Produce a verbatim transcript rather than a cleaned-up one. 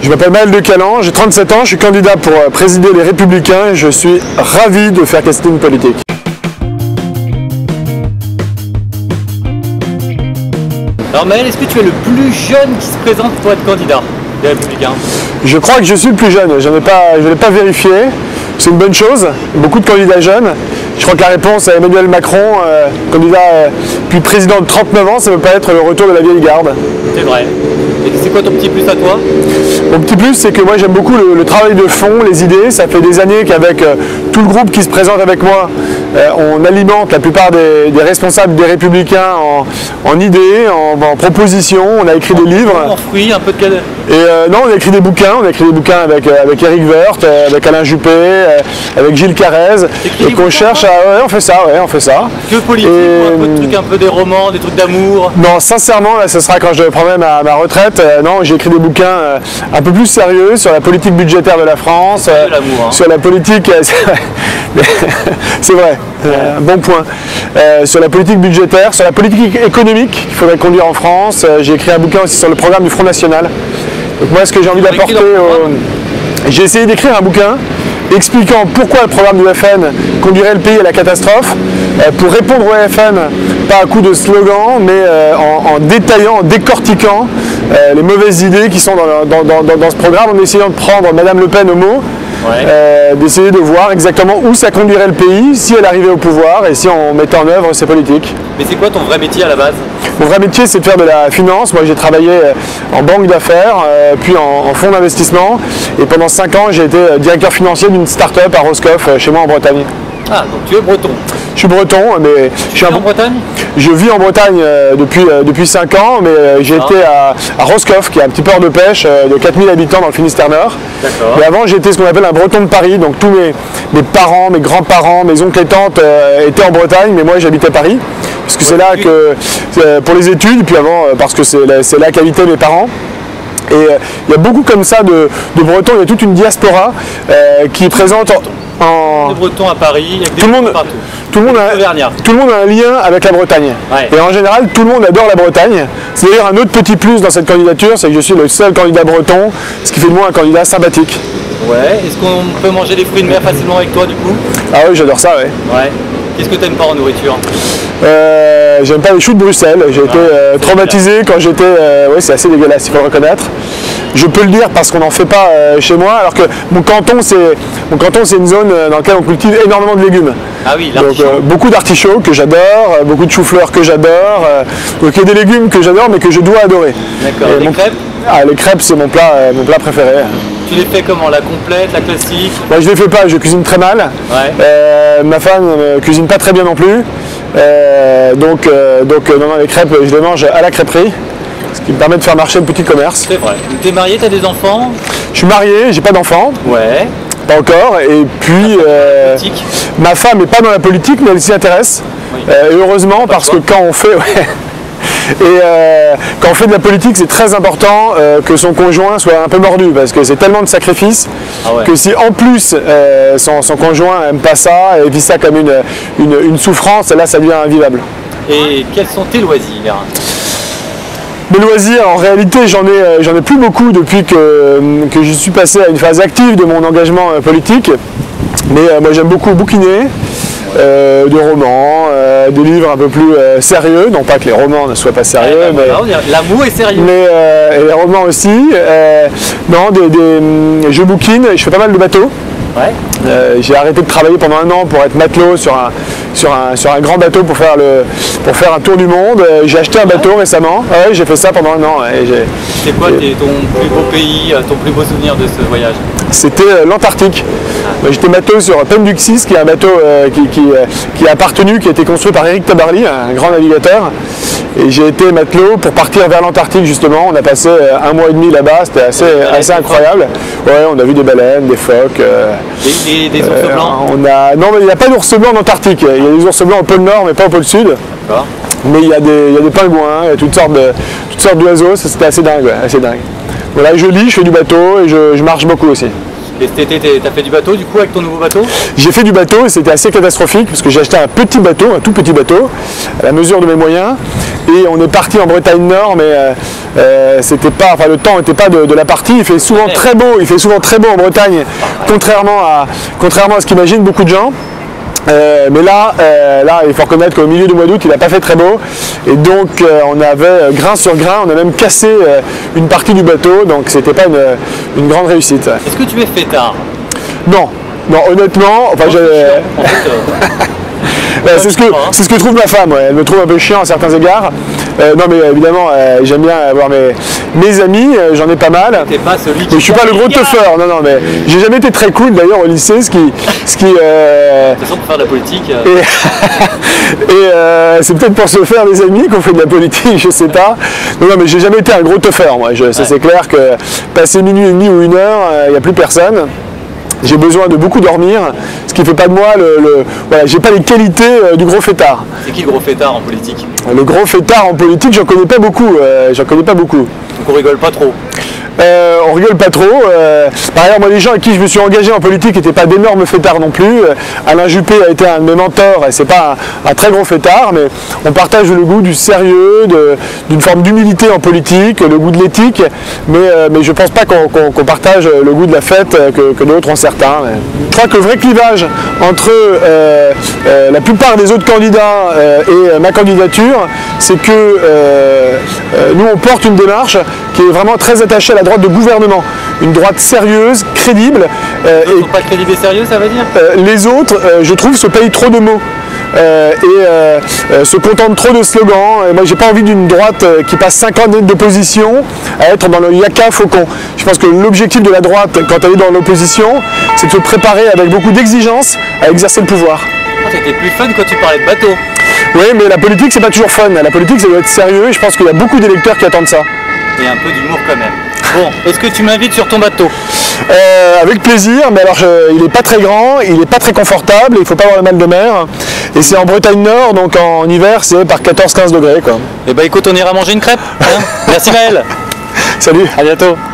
Je m'appelle Maël de Calan, j'ai trente-sept ans, je suis candidat pour présider les Républicains et je suis ravi de faire casting politique. Alors Maël, est-ce que tu es le plus jeune qui se présente pour être candidat des Républicains? Je crois que je suis le plus jeune, je n'ai pas, je l'ai pas vérifié, c'est une bonne chose, beaucoup de candidats jeunes. Je crois que la réponse à Emmanuel Macron, euh, candidat euh, puis président de trente-neuf ans, ça ne peut pas être le retour de la vieille garde. C'est vrai. Et c'est quoi ton petit plus à toi? Mon petit plus, c'est que moi j'aime beaucoup le, le travail de fond, les idées. Ça fait des années qu'avec euh, tout le groupe qui se présente avec moi, euh, on alimente la plupart des, des responsables des Républicains en, en idées, en, en propositions. On a écrit en, des livres. En fruits, un peu de cadeau. Et euh, non, on a écrit des bouquins. On a écrit des bouquins avec, euh, avec Éric Woerth, euh, avec Alain Juppé, euh, avec Gilles Carrez. Donc on cherche à... Ouais, on fait ça, ouais, on fait ça. Que politique, et, ou un peu de trucs, un peu des romans, des trucs d'amour? Non, sincèrement, là, ce sera quand je prendrai ma, ma retraite. Euh, non, j'ai écrit des bouquins euh, un peu plus sérieux sur la politique budgétaire de la France, euh, hein. sur la politique, euh, c'est vrai, euh, bon point, euh, sur la politique budgétaire, sur la politique économique qu'il faudrait conduire en France. Euh, j'ai écrit un bouquin aussi sur le programme du Front National. Donc moi, ce que j'ai envie d'apporter, au... j'ai essayé d'écrire un bouquin expliquant pourquoi le programme du F N conduirait le pays à la catastrophe, euh, pour répondre au F N, pas à coup de slogan, mais euh, en, en détaillant, en décortiquant euh, les mauvaises idées qui sont dans, dans, dans, dans, dans ce programme, en essayant de prendre Madame Le Pen au mot, ouais. euh, d'essayer de voir exactement où ça conduirait le pays si elle arrivait au pouvoir et si on mettait en œuvre ses politiques. Mais c'est quoi ton vrai métier à la base? Mon vrai métier, c'est de faire de la finance. Moi, j'ai travaillé en banque d'affaires, euh, puis en, en fonds d'investissement. Et pendant cinq ans, j'ai été directeur financier d'une start-up à Roscoff, chez moi en Bretagne. Ah, donc tu es breton? Je suis breton, mais... Tu je suis vis en Bretagne? Je vis en Bretagne euh, depuis, euh, depuis cinq ans, mais euh, j'ai ah. été à, à Roscoff, qui est un petit port de pêche euh, de quatre mille habitants dans le Finistère Nord. Mais avant, j'étais ce qu'on appelle un breton de Paris, donc tous mes, mes parents, mes grands-parents, mes oncles et tantes euh, étaient en Bretagne, mais moi j'habitais Paris. Parce que ouais, c'est là que, euh, pour les études, puis avant, euh, parce que c'est là, là qu'habitaient mes parents. Et il euh, y a beaucoup comme ça de, de Bretons, il y a toute une diaspora euh, qui est présente en... en... Des Bretons à Paris, il y a des tout le monde partout. Tout le, monde a, tout le monde a un lien avec la Bretagne. Ouais. Et en général, tout le monde adore la Bretagne. C'est d'ailleurs un autre petit plus dans cette candidature, c'est que je suis le seul candidat breton, ce qui fait de moi un candidat sympathique. Ouais, est-ce qu'on peut manger des fruits de mer facilement avec toi du coup? Ah oui, j'adore ça, ouais. Ouais. Qu'est-ce que tu n'aimes pas en nourriture? euh, J'aime pas les choux de Bruxelles. J'ai ah, été euh, traumatisé quand j'étais... Euh, oui, c'est assez dégueulasse, il faut le reconnaître. Je peux le dire parce qu'on n'en fait pas euh, chez moi, alors que mon canton, c'est une zone dans laquelle on cultive énormément de légumes. Ah oui, donc euh, beaucoup d'artichauts que j'adore, euh, beaucoup de choux-fleurs que j'adore. Euh, donc il y a des légumes que j'adore, mais que je dois adorer. D'accord. Les mon... crêpes? Ah, les crêpes, c'est mon plat, euh, mon plat préféré. Tu les fais comment? La complète, la classique? Moi, je les fais pas, je cuisine très mal. Ouais. Euh, ma femme ne cuisine pas très bien non plus. Euh, donc, euh, donc non, non, les crêpes, je les mange à la crêperie. Ce qui me permet de faire marcher le petit commerce. C'est vrai. Tu es marié, tu as des enfants? Je suis marié, j'ai pas d'enfants. Ouais. Pas encore. Et puis, euh, ma femme n'est pas dans la politique, mais elle s'y intéresse. Oui. Euh, et heureusement, pas parce que quand on fait... Ouais, et euh, quand on fait de la politique, c'est très important euh, que son conjoint soit un peu mordu, parce que c'est tellement de sacrifices ah ouais. que si en plus euh, son, son conjoint n'aime pas ça et vit ça comme une, une, une souffrance, là ça devient invivable. Et quels sont tes loisirs? Mes loisirs, en réalité, j'en ai, j'en ai plus beaucoup depuis que, que je suis passé à une phase active de mon engagement politique. Mais euh, moi j'aime beaucoup bouquiner, euh, de romans, euh, des livres un peu plus euh, sérieux, non pas que les romans ne soient pas sérieux, ouais, bah, mais l'amour est sérieux. Mais euh, et les romans aussi. Euh, non, des, des, je bouquine, je fais pas mal de bateaux. Ouais. Euh, j'ai arrêté de travailler pendant un an pour être matelot sur un, sur un, sur un grand bateau pour faire, le, pour faire un tour du monde. Euh, j'ai acheté un bateau ouais. récemment. Ouais, j'ai fait ça pendant un an. Ouais, c'est quoi et... ton plus beau pays, ton plus beau souvenir de ce voyage? C'était euh, l'Antarctique. Ah. J'étais matelot sur Penduxis, qui est un bateau euh, qui, qui, euh, qui a appartenu, qui a été construit par Éric Tabarly, un grand navigateur. Et j'ai été matelot pour partir vers l'Antarctique justement. On a passé euh, un mois et demi là-bas, c'était assez, ouais, assez incroyable. Ouais, on a vu des baleines, des phoques. Euh, des, des, des ours blancs euh, on a... Non, mais il n'y a pas d'ours blancs en Antarctique. Il y a des ours blancs au pôle Nord, mais pas au pôle Sud. Mais il y, a des, il y a des pingouins, il y a toutes sortes de, toutes sortes d'oiseaux. C'était assez dingue, ouais, assez dingue. Voilà, je lis, je fais du bateau et je, je marche beaucoup aussi. Et cet été, tu as fait du bateau du coup avec ton nouveau bateau? J'ai fait du bateau et c'était assez catastrophique parce que j'ai acheté un petit bateau, un tout petit bateau, à la mesure de mes moyens. Et on est parti en Bretagne Nord, mais euh, Euh, c'était pas, enfin, le temps n'était pas de, de la partie. Il fait souvent très beau. Il fait souvent très beau en Bretagne, contrairement à, contrairement à ce qu'imaginent beaucoup de gens. Euh, mais là, euh, là, il faut reconnaître qu'au milieu du mois d'août, il n'a pas fait très beau. Et donc, euh, on avait grain sur grain, on a même cassé euh, une partie du bateau. Donc, c'était pas une, une grande réussite. Est-ce que tu es fêtard? Non, non, honnêtement, enfin, j'ai... En fait, euh... Ouais, c'est ce que c'est ce que trouve ma femme, ouais. Elle me trouve un peu chiant à certains égards. Euh, non mais euh, évidemment euh, j'aime bien avoir mes, mes amis, euh, j'en ai pas mal. T'es pas celui qui mais je suis pas le gros teufeur, non non mais j'ai jamais été très cool d'ailleurs au lycée, ce qui ce qui euh... de toute façon pour faire de la politique. Euh... Et, et euh, c'est peut-être pour se faire des amis qu'on fait de la politique, je sais pas. Non, non mais j'ai jamais été un gros teufeur moi. Je, ça ouais. C'est clair que passer minuit et demi ou une heure, il euh, n'y a plus personne. J'ai besoin de beaucoup dormir, ce qui ne fait pas de moi le... le voilà, j'ai pas les qualités euh, du gros fêtard. C'est qui le gros fêtard en politique? Le gros fêtard en politique, j'en connais pas beaucoup. Euh, j'en connais pas beaucoup. Donc on rigole pas trop. Euh, on rigole pas trop. Euh, par ailleurs, moi, les gens avec qui je me suis engagé en politique n'étaient pas d'énormes fêtards non plus. Euh, Alain Juppé a été un de mes mentors et c'est pas un, un très gros fêtard, mais on partage le goût du sérieux, d'une forme d'humilité en politique, le goût de l'éthique, mais, euh, mais je pense pas qu'on qu'on, qu'on partage le goût de la fête que, que d'autres ont certains. Mais je crois que le vrai clivage entre euh, euh, la plupart des autres candidats euh, et ma candidature, c'est que euh, euh, nous on porte une démarche qui est vraiment très attachée à la droite de gouvernement, une droite sérieuse, crédible. Euh, les autres sont pas crédibles et sérieux, ça veut dire euh, Les autres, euh, je trouve, se payent trop de mots. Euh, et euh, euh, se contentent trop de slogans. Et moi, j'ai pas envie d'une droite euh, qui passe cinq ans d'opposition à être dans le yaka faucon. Je pense que l'objectif de la droite, quand elle est dans l'opposition, c'est de se préparer avec beaucoup d'exigence à exercer le pouvoir. Oh, c'était plus fun quand tu parlais de bateau. Oui, mais la politique, c'est pas toujours fun. La politique, ça doit être sérieux et je pense qu'il y a beaucoup d'électeurs qui attendent ça. Et un peu d'humour quand même. Bon, est-ce que tu m'invites sur ton bateau? euh, Avec plaisir, mais alors je, il n'est pas très grand, il n'est pas très confortable, il ne faut pas avoir le mal de mer. Et c'est en Bretagne Nord, donc en hiver c'est par quatorze à quinze degrés. Quoi. Et bah écoute, on ira manger une crêpe. Hein. Merci Maël. Salut, à bientôt.